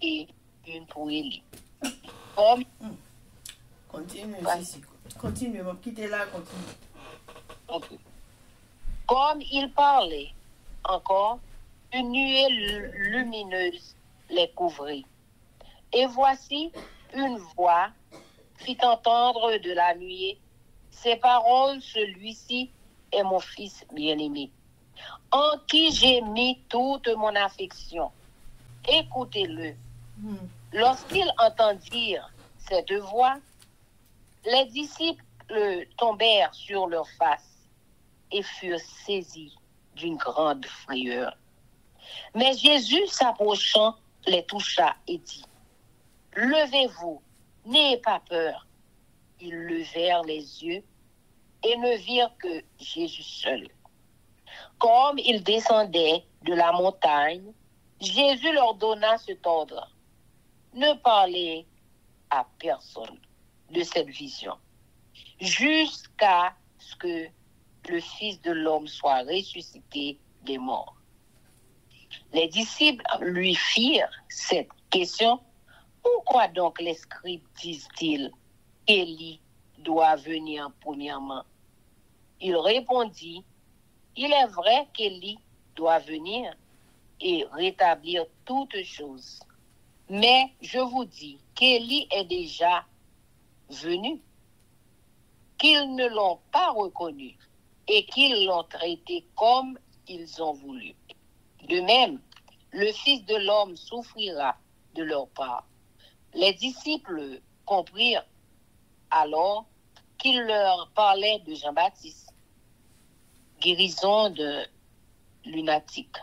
S3: et une pour Élie. Comme...
S1: Continue,
S3: Ouais.
S1: Sissi. Continue, on va quitter là, continue.
S3: Ok. Comme il parlait encore, une nuée lumineuse les couvrit. Et voici une voix fit entendre de la nuée ces paroles, celui-ci est mon fils bien-aimé, en qui j'ai mis toute mon affection. Écoutez-le.
S1: Hmm.
S3: Lorsqu'ils entendirent cette voix, les disciples tombèrent sur leur face et furent saisis d'une grande frayeur. Mais Jésus, s'approchant, les toucha et dit, « Levez-vous, n'ayez pas peur. » Ils levèrent les yeux et ne virent que Jésus seul. Comme ils descendaient de la montagne, Jésus leur donna cet ordre, « Ne parlez à personne de cette vision, jusqu'à ce que le Fils de l'homme soit ressuscité des morts. » Les disciples lui firent cette question, « Pourquoi donc les scribes disent-ils qu'Élie doit venir premièrement ?» Il répondit, « Il est vrai qu'Élie doit venir et rétablir toutes choses. Mais je vous dis qu'Élie est déjà venu, qu'ils ne l'ont pas reconnu et qu'ils l'ont traité comme ils ont voulu. De même, le Fils de l'homme souffrira de leur part. » Les disciples comprirent alors qu'il leur parlait de Jean-Baptiste, guérison de lunatique.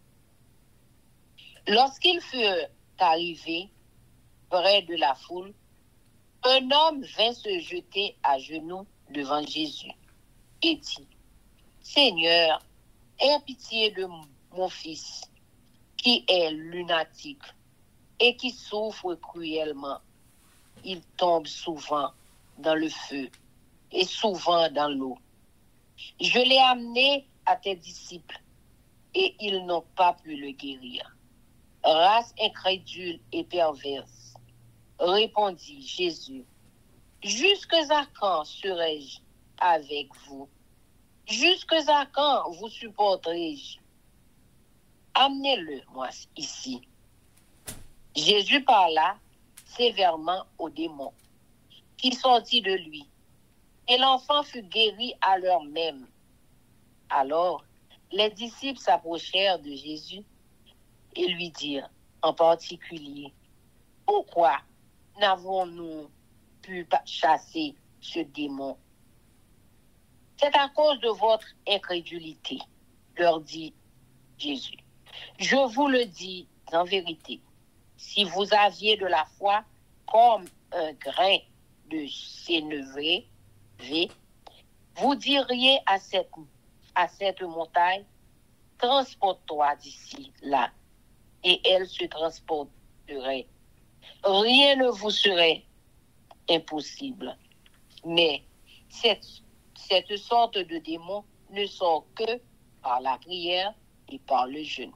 S3: Lorsqu'ils furent arrivés près de la foule, un homme vint se jeter à genoux devant Jésus et dit, « Seigneur, aie pitié de mon fils, qui est lunatique et qui souffre cruellement. Il tombe souvent dans le feu et souvent dans l'eau. Je l'ai amené à tes disciples et ils n'ont pas pu le guérir. » Race incrédule et perverse, répondit Jésus. Jusqu'à quand serai-je avec vous? Jusqu'à quand vous supporterai-je? Amenez-le, moi, ici. Jésus parla sévèrement au démon, qui sortit de lui, et l'enfant fut guéri à l'heure même. Alors, les disciples s'approchèrent de Jésus et lui dirent en particulier, « Pourquoi n'avons-nous pu chasser ce démon? » « C'est à cause de votre incrédulité, leur dit Jésus. Je vous le dis en vérité, si vous aviez de la foi comme un grain de sénévé, vous diriez à cette, à cette montagne, transporte-toi d'ici là, et elle se transporterait. Rien ne vous serait impossible. Mais cette, cette sorte de démon ne sort que par la prière et par le jeûne.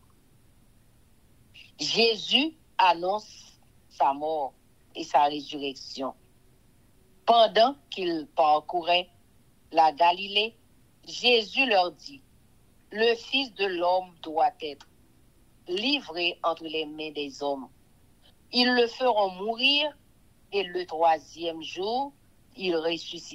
S3: Jésus annonce sa mort et sa résurrection. Pendant qu'il parcourait la Galilée, Jésus leur dit, « Le Fils de l'homme doit être livré entre les mains des hommes. Ils le feront mourir et le troisième jour, il ressuscitera. »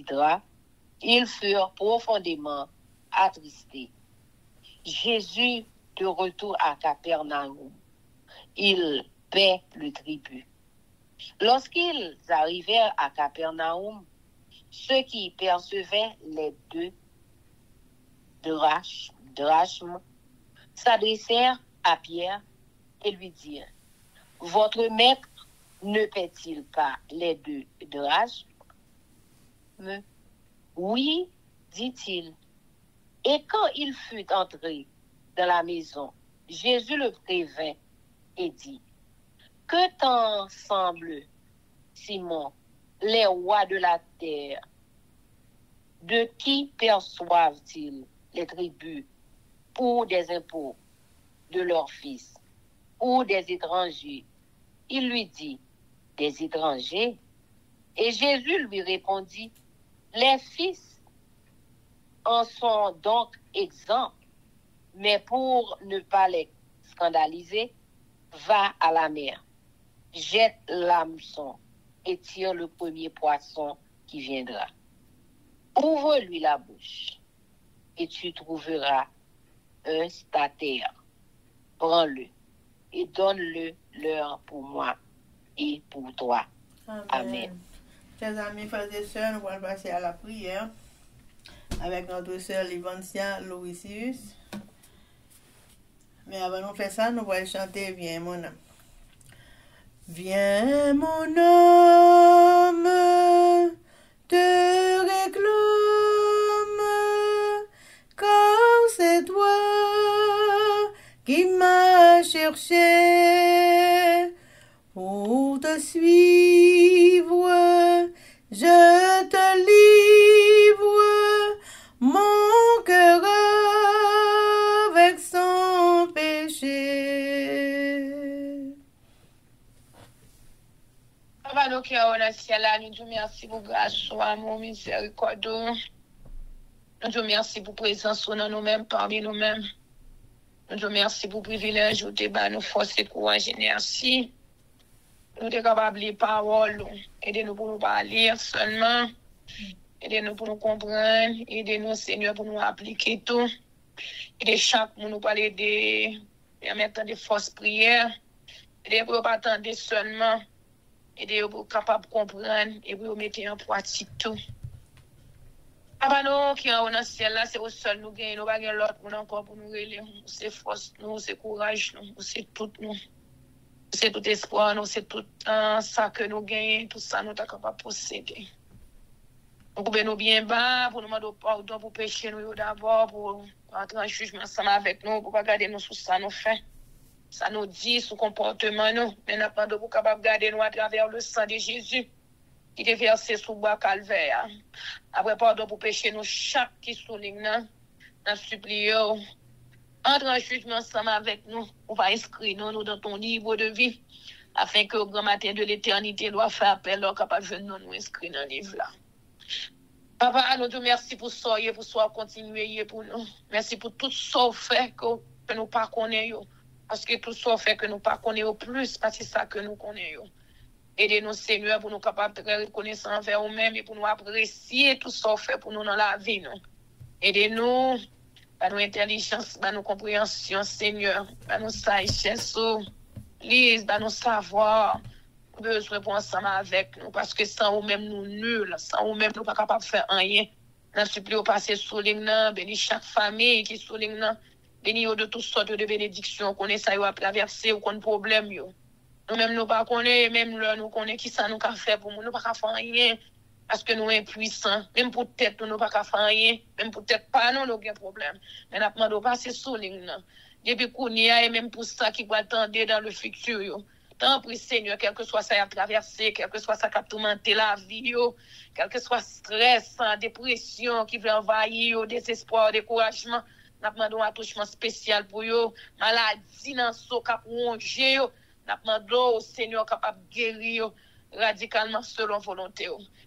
S3: Ils furent profondément attristés. Jésus, de retour à Capernaum, il paie le tribut. Lorsqu'ils arrivèrent à Capernaum, ceux qui percevaient les deux drachmes s'adressèrent à Pierre et lui dirent, « Votre maître ne paie-t-il pas les deux drachmes? » Oui, dit-il. Et quand il fut entré dans la maison, Jésus le prévint et dit, « Que t'en semble, Simon, les rois de la terre? De qui perçoivent-ils les tributs ou des impôts? De leurs fils ou des étrangers? Il lui dit, des étrangers. Et Jésus lui répondit, les fils en sont donc exempts, mais pour ne pas les scandaliser, va à la mer, jette l'hameçon et tire le premier poisson qui viendra. Ouvre-lui la bouche et tu trouveras un statère. Prends-le et donne-le leur pour moi et pour toi.
S1: Amen.
S3: Amen.
S1: Chers amis, frères et sœurs, nous allons passer à la prière avec notre sœur Livancia Louisius. Mais avant de faire ça, nous allons chanter Viens mon âme. Viens mon âme, te réclame, car c'est toi qui m'as cherché pour te suivre. Je te livre mon cœur avec son péché.
S2: Papa, nous qui sommes dans le ciel, nous te remercions pour grâce, amour, miséricorde. Nous te remercions pour présence dans nous-mêmes, parmi nous-mêmes. Nous te remercions pour privilège, nous te nous force et courage et énergie. Nous sommes capables de lire parole, aidez-nous pour nous parler seulement, aidez-nous pour nous comprendre, aidez-nous, Seigneur, pour nous appliquer tout. Aidez chaque pour nous parler de permettre des forces prières, aidez pour ne pas attendre seulement, aidez pour capable de comprendre et pour mettre en pratique tout. Papa, nous qui sommes dans le ciel, là, c'est au seul nous gagnons, nous ne gagnons l'autre pour nous encore pour nous relayer. C'est force, nous, c'est courage, nous, c'est tout nous. C'est tout espoir, nous, c'est tout uh, ça que nous gagnons, tout ça nous sommes capables de posséder. Nous pouvons nous bien bas pour nous demander pardon pour pécher nous d'abord, pour entrer en jugement ensemble avec nous, pour ne pas garder nous sur ça nous fait. Ça nous dit, sur comportement nous. Mais nous avons pour capable garder nous à travers le sang de Jésus qui est versé sous bois calvaire. Après pardon pour pécher nous, chaque qui souligne, nous supplions. Entre en jugement ensemble avec nous, on va inscrire nous dans ton livre de vie, afin que au grand matin de l'éternité, doit faire appel, nous capable de nous inscrire dans le livre là. Papa, nous te remercions pour ça, pour ça, continuer pour nous. Merci pour tout ça fait que, que nous pas connaissons. Parce que tout ça fait que nous pas connaissons plus, parce que c'est ça que nous connaissons. Aidez-nous, Seigneur, pour nous capables de reconnaître envers nous-mêmes et pour nous apprécier tout ça fait pour nous dans la vie. Nous. Aidez-nous. Par nos intelligence, par nos compréhensions, Seigneur, par nos sagesse, lise, par nos savoirs, besoin pour ensemble avec nous, parce que sans nous-mêmes, nous nuls, sans nous-mêmes, nous pas capables de faire rien. Nous supplions passer sous l'ignan, bénis chaque famille qui est sous l'ignan, bénis de toutes sortes de bénédictions, qu'on ait ça à traverser ou qu'on ait problème. Nous-mêmes, nous pas connaissons, même là, nous connaissons qui ça nous a fait pour nous, nous pas faire rien. Parce que nous sommes impuissants. Même pour tête, nous n'avons pas faire rien. Même pour tête, pas nous, nous avons un problème. Mais nous avons passé sous ligne. Depuis qu'on y a, et même pour ça qui va attendre dans le futur. Tant pis, Seigneur, quel que soit ça à traverser, quel que soit ça qui a tourmenté la vie, quel que soit stress, dépression qui veut envahir, désespoir, découragement, nous demandons un attouchement spécial pour eux. Maladie dans ce cap rongé, nous demandons au Seigneur capable de guérir radicalement selon volonté.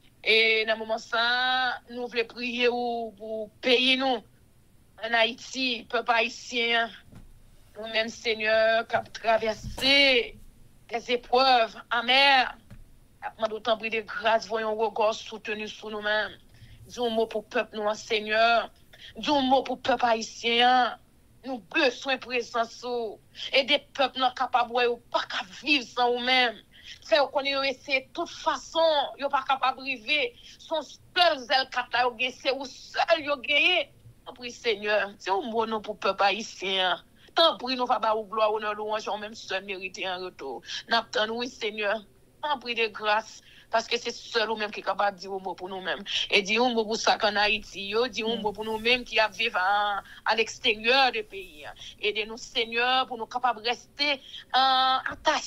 S2: Et dans ce moment ça, nous voulons prier pour payer nous en Haïti, peuple haïtien, nous-mêmes, Seigneur, qui avons traversé des épreuves amères. Nous d'autant pris de grâce, voyons un regard soutenu sur nous-mêmes. Dis un mot pour le peuple, nous, Seigneur. Dis un mot pour le peuple haïtien. Nous besoin de présence. Et des peuples non capables de pas vivre sans nous-mêmes. Fait qu'on ait essayé de toute façon, yo pas capable de vivre. Son seul zèle kata yo gagné, c'est ou seul yo gagné. Tant pis Seigneur, c'est un mot non pour peuple haïtien. Tant pis nous va pas ou gloire ou non louange, on même seul mériter en retour. N'attend oui Seigneur. Tant pis de grâce parce que c'est seul ou même qui est capable de dire un mot pour nous-mêmes. Et dire un mot pour ça qu'en Haïti, yo, dire un mot pour nous-mêmes qui vivent à, à l'extérieur du pays. Aidez-nous Seigneur pour nous capables de rester euh, attachés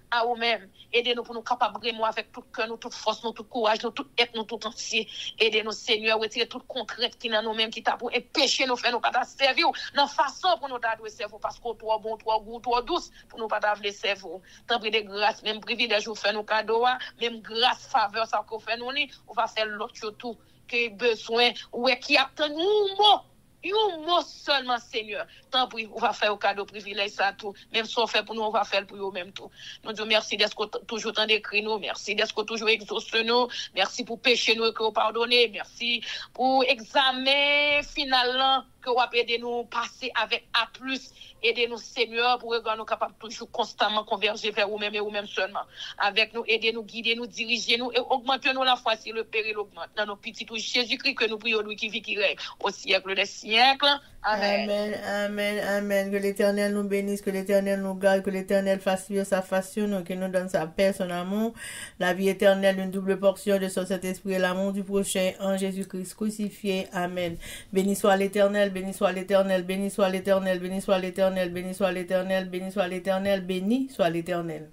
S2: à vous-même. Aidez-nous pour nous capables vraiment avec tout cœur, nous, toute force, nous, tout courage, nous, tout être, nous, tout entier. Aidez-nous, Seigneur, retirer toute contrainte qui est dans nous-mêmes, qui t'a pour empêcher nous faire nous pas servir, dans façon pour nous d'adouer servir, parce qu'on trop bon, trop goût, trop douce, pour nous pas d'avler servir. Tant pis de grâce, même privilège, vous faire nos cadeaux, même grâce, faveur, ça qu'on fait nous, on va faire l'autre tout, qui a besoin, ou qui attend nous, mot. Un mot seulement, Seigneur. Tant pis, on va faire au cadeau privilège, ça tout. Même si on fait pour nous, on va faire pour nous même tout. Nous disons merci d'être toujours tant d'écrit nous. Merci d'être toujours exauce nous. Merci pour pécher nous et que vous pardonnez. Merci pour examen finalement que vous avez aidé nous passer avec A plus. Aidez-nous, Seigneur, pour que nous capables toujours constamment converger vers vous-même et vous-même seulement. Avec nous, aidez-nous, guidez nous, dirigez nous et augmentez-nous la foi si le péril augmente. Dans nos petits tout Jésus-Christ que nous prions, lui qui vit, qui règne au siècle des siècles. Amen.
S1: Amen, amen, amen. Que l'Éternel nous bénisse, que l'Éternel nous garde, que l'Éternel fasse vivre sa face sur nous, qu'il nous donne sa paix, son amour, la vie éternelle, une double portion de son Saint-Esprit et l'amour du prochain en Jésus-Christ crucifié. Amen. Béni soit l'Éternel, béni soit l'Éternel, béni soit l'Éternel, béni soit l'Éternel, béni soit l'Éternel, béni soit l'Éternel, béni soit l'Éternel.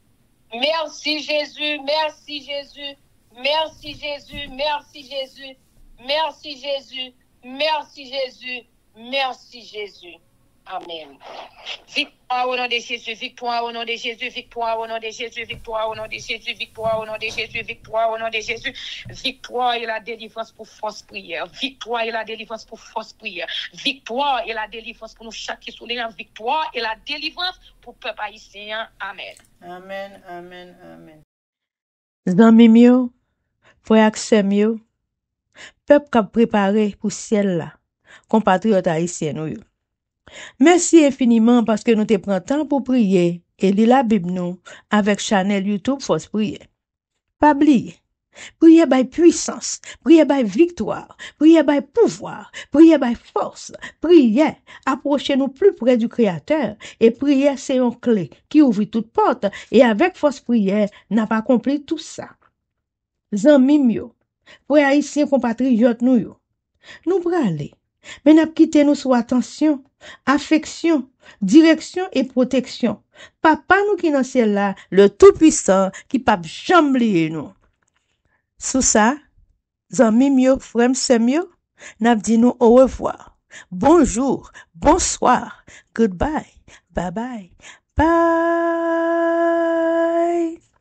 S3: Merci Jésus, merci Jésus, merci Jésus, merci Jésus, merci Jésus, merci Jésus, merci Jésus. Amen.
S2: Victoire au nom de Jésus, victoire au nom de Jésus, victoire au nom de Jésus, victoire au nom de Jésus, victoire au nom de Jésus, victoire au nom de Jésus, victoire et la délivrance pour force prière, victoire et la délivrance pour force prière, victoire et la délivrance pour nous chaque qui souligne, victoire et la délivrance pour peuple haïtien. Amen.
S1: Amen, amen, amen.
S4: Zami mio, frère accès mio, peuple qui a préparé pour ciel là, compatriotes haïtiens nous. Merci infiniment parce que nous te prenons temps pour prier et lire la Bible nous avec channel YouTube Force Prière. Pas oublier, prier by puissance, prier by victoire, prier by pouvoir, prier by force, prier, approchez-nous plus près du Créateur et prier c'est une clé qui ouvre toute porte et avec force prière n'a pas accompli tout ça. Zami mio, frères haïtiens compatriotes nous yo, nous aller. Mais n'a quitté nous sous attention, affection, direction et protection. Papa nous qui dans ciel là, le tout-puissant qui pas jamais oublier nous. Sous ça, zami mio, frère semio, n'a dit nous au revoir. Bonjour, bonsoir, goodbye, bye bye, bye.